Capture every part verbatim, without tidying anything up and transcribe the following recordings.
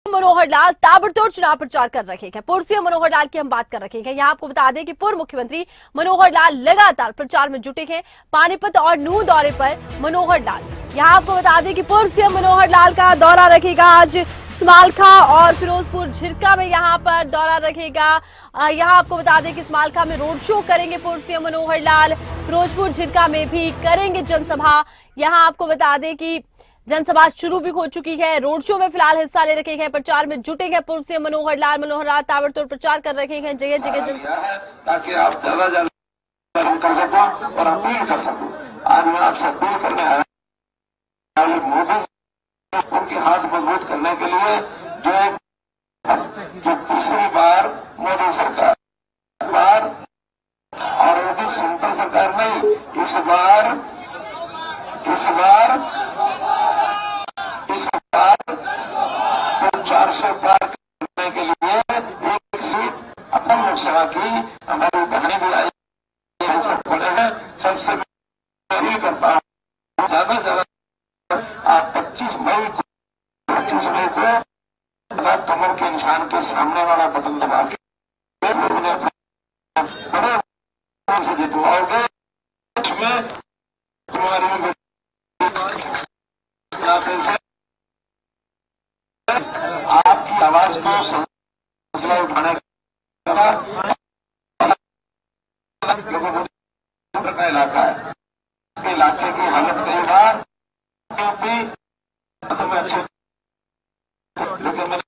मनोहर लाल ताबड़तोड़ चुनाव प्रचार कर रहे हैं। पूर्व सीएम मनोहर लाल की हम बात कर रहे हैं। यहाँ आपको बता दें कि पूर्व मुख्यमंत्री मनोहर लाल लगातार प्रचार में जुटे हैं। पानीपत और नूह दौरे पर मनोहर लाल, यहाँ आपको बता दें कि पूर्व सीएम मनोहर लाल का दौरा रखेगा आज समालखा और फिरोजपुर झिरका में यहाँ पर दौरा रखेगा। यहाँ आपको बता दें कि समालखा में रोड शो करेंगे पूर्व सीएम मनोहर लाल, फिरोजपुर झिरका में भी करेंगे जनसभा। यहाँ आपको बता दें कि जनसभा शुरू भी हो चुकी है। रोड शो में फिलहाल हिस्सा ले रखे हैं, प्रचार में जुटे हैं पूर्व सीएम मनोहर लाल। मनोहर लाल ताबड़तोड़ प्रचार कर रहे हैं, जगह जगह जनसभा, ताकि आप ज्यादा ज्यादा कर सको और अपील कर सको। आज मैं आपसे अपील करने आया मोदी उनके हाथ मजबूत करने के लिए जो तीसरी बार मोदी सरकार बार और वो भी सेंट्रल सरकार नहीं, इस बार इस बार इस बार तो चार सौ पार करने के लिए एक सीट अपन लोकसभा की हमारी बहनें भी आई सब खड़े हैं। सबसे मैं करता हूँ ज्यादा ज्यादा आप पच्चीस मई को पच्चीस मई को कमर के निशान के सामने वाला बटन दबा के उन्हें बड़े से जितवाओगे। इसमें तुम्हारी आपकी आवाज को संसद उठाने का इलाका है। इलाके की हालत कई बार थी तो मैं अच्छे लेकिन मैंने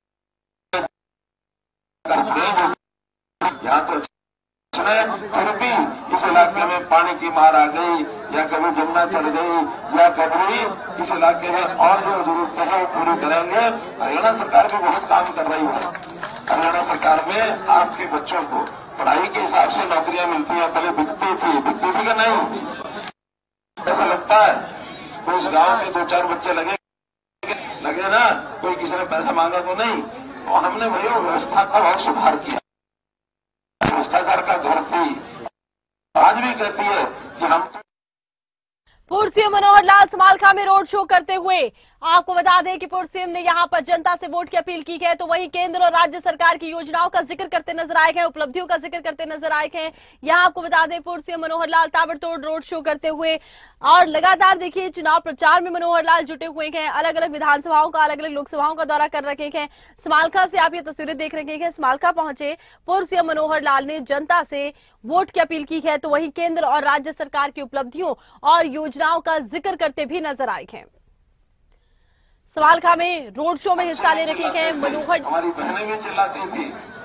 यहाँ तो फिर भी इस इलाके में पानी की मार आ गई या कभी जमुना चढ़ गई या कभी इस इलाके में और जो जरूरतें हैं वो पूरी करेंगे। हरियाणा सरकार भी बहुत काम कर रही है। हरियाणा सरकार में आपके बच्चों को पढ़ाई के हिसाब से नौकरियां मिलती हैं। पहले बिकती थी बिकती थी कि नहीं, ऐसा लगता है कोई इस गाँव के दो चार बच्चे लगे लगे ना, कोई किसी ने पैसा मांगा तो नहीं। तो हमने वही व्यवस्था का बहुत सुधार किया। भ्रष्टाचार का घर थी, आज भी कहती है कि हम। पूर्व सीएम मनोहर लाल समालखा में रोड शो करते हुए आपको बता दें कि पूर्व सीएम ने यहां पर जनता से वोट की अपील की है, तो वहीं केंद्र और राज्य सरकार की योजनाओं का जिक्र करते नजर आए हैं, उपलब्धियों का जिक्र करते नजर आए हैं। यहां आपको बता दें पूर्व सीएम मनोहर लाल ताबड़तोड़ रोड शो करते हुए और लगातार देखिए चुनाव प्रचार में मनोहर लाल जुटे हुए हैं। अलग अलग विधानसभाओं का, अलग अलग लोकसभाओं का दौरा कर रखे हैं। समालखा से आप ये तस्वीरें देख रहे हैं। समालखा पहुंचे पूर्व सीएम मनोहर लाल ने जनता से वोट की अपील की है, तो वहीं केंद्र और राज्य सरकार की उपलब्धियों और योजनाओं का जिक्र करते भी नजर आए हैं। समालखा में रोड शो में हिस्सा ले रखे हैं मनोहर। हमारी बहनें भी चिल्लाती थी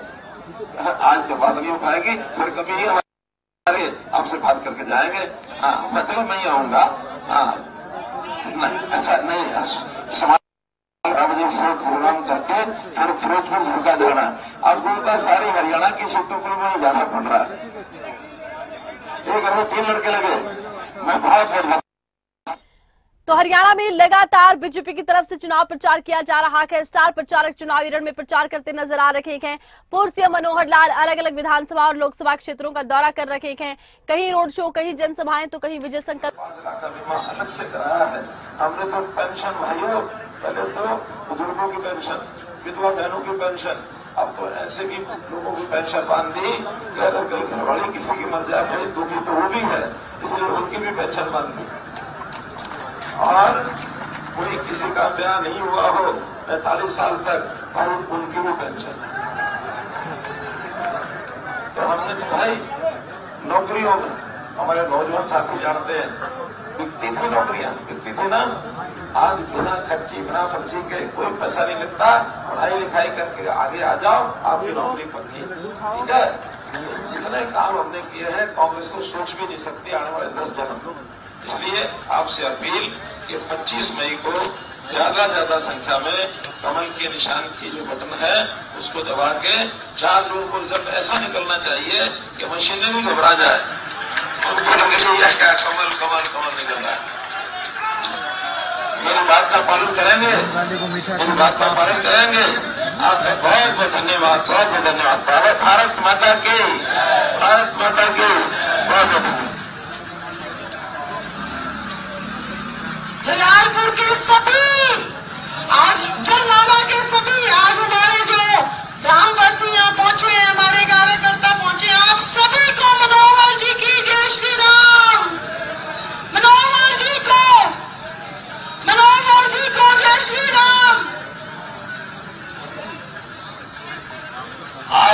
आज तो बात नहीं हो पाएगी, फिर कभी ही हमारे आपसे बात करके जाएंगे। हाँ मैं चलो मैं ही आऊंगा। हाँ नहीं ऐसा नहीं, समाज से प्रोग्राम करके फिर फिरोजपुर झिरका जाना। अब बोलता सारी हरियाणा की सीटों पर मुझे जाना पड़ रहा है। एक घर में तीन लड़के लगे, मैं बहुत बदला। तो हरियाणा में लगातार बीजेपी की तरफ से चुनाव प्रचार किया जा रहा है। स्टार प्रचारक चुनावी रण में प्रचार करते नजर आ रहे हैं। पूर्व सीएम मनोहर लाल अलग अलग विधानसभा और लोकसभा क्षेत्रों का दौरा कर रहे हैं। कहीं रोड शो, कहीं जनसभाएं, तो कहीं विजय संकल्प। पांच लाख का बीमा अलग से कराया है हमने। तो पेंशन भाइयों, पहले तो बुजुर्गों की पेंशन, विधवा बहनों की पेंशन, अब तो ऐसे भी लोगों की पेंशन बांध दी कि अगर कोई घरवाली किसी की मर जाए भाई दुखी तो वो भी है, इसलिए उनकी भी पेंशन बांध दी। और कोई किसी का ब्याह नहीं हुआ हो पैंतालीस साल तक और उनकी भी पेंशन है। तो हमने तो भाई नौकरियों में हमारे नौजवान साथी जानते हैं बिकती थी नौकरियां, बिकती थी ना। आज बिना खर्ची बिना पर्ची के कोई पैसा नहीं लगता। पढ़ाई लिखाई करके आगे आ जाओ, आपकी नौकरी पक्की। ठीक है, जितने काम हमने किए हैं कांग्रेस तो सोच भी नहीं सकती आने वाले दस जन्म। इसलिए आपसे अपील कि पच्चीस मई को ज्यादा ज्यादा संख्या में कमल के निशान की जो बटन है उसको दबा के चार लोगों को रिजल्ट ऐसा निकलना चाहिए कि मशीनें भी घबरा जाए, उनको लगे यह क्या कमल कमल कमल निकल रहा है। मेरी बात का पालन करेंगे, मेरी बात का पालन करेंगे। आपका बहुत बहुत धन्यवाद, बहुत बहुत धन्यवाद। भारत माता की, भारत माता की बहुत बहुत। जलालपुर के सभी आज जलनाला के सभी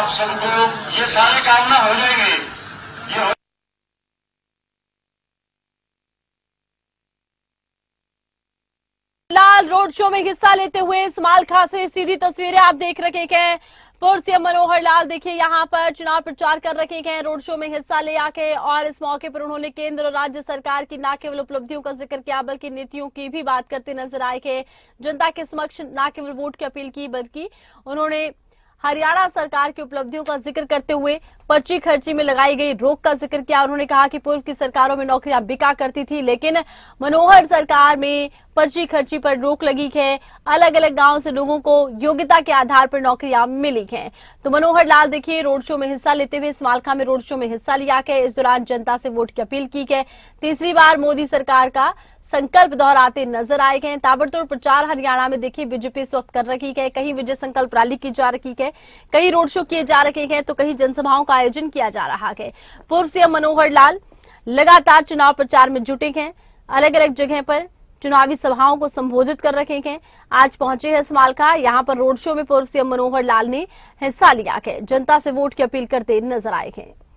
सबको ये सारे काम ना हो जाएंगे। ये हो... लाल रोड शो में हिस्सा लेते हुए समालखा से सीधी तस्वीरें आप देख रखे हैं। पूर्व सीएम मनोहर लाल देखिए यहाँ पर चुनाव प्रचार कर रखे हैं, रोड शो में हिस्सा ले आके, और इस मौके पर उन्होंने केंद्र और राज्य सरकार की न केवल उपलब्धियों का जिक्र किया बल्कि नीतियों की भी बात करते नजर आए कि जनता के समक्ष न केवल वोट की अपील की बल्कि उन्होंने हरियाणा सरकार की उपलब्धियों का जिक्र करते हुए पर्ची खर्ची में लगाई गई रोक का जिक्र किया। उन्होंने कहा कि पूर्व की सरकारों में नौकरियां बिका करती थी, लेकिन मनोहर सरकार में पर्ची खर्ची पर रोक लगी है। अलग अलग गांव से लोगों को योग्यता के आधार पर नौकरियां मिली हैं। तो मनोहर लाल देखिए रोड शो में हिस्सा लेते हुए समालखा में रोड शो में हिस्सा लिया है। इस दौरान जनता से वोट की अपील की है। तीसरी बार मोदी सरकार का संकल्प दोहराते नजर आए गए। ताबड़तोड़ प्रचार हरियाणा में देखिए बीजेपी इस वक्त कर रही है। कहीं विजय संकल्प रैली की जा रही है, कहीं रोड शो किए जा रहे हैं, तो कहीं जनसभाओं का आयोजन किया जा रहा है। पूर्व सीएम मनोहर लाल लगातार चुनाव प्रचार में जुटे हैं, अलग अलग जगह पर चुनावी सभाओं को संबोधित कर रहे हैं। आज पहुंचे हैं समालखा, यहां पर रोड शो में पूर्व सीएम मनोहर लाल ने हिस्सा लिया है। जनता से वोट की अपील करते नजर आए हैं।